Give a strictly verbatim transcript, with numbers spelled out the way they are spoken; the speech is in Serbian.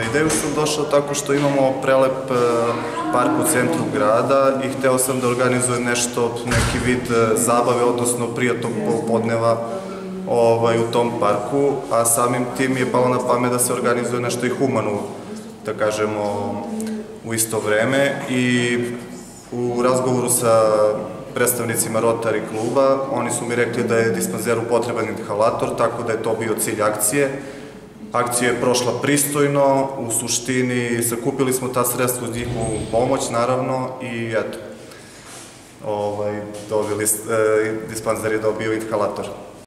Na ideju sam došao tako što imamo prelep park u centru grada i hteo sam da organizujem nešto, neki vid zabave, odnosno prijatnog popodneva u tom parku, a samim tim je palo na pamet da se organizuje nešto i humano, da kažemo, u isto vreme. I u razgovoru sa predstavnicima Rotary kluba, oni su mi rekli da je dispanzeru potreban inhalator, tako da je to bio cilj akcije. Akcija je prošla pristojno, u suštini sakupili smo ta sredstva uz njihovu pomoć, naravno, i eto, dispanzer je dobio inhalator.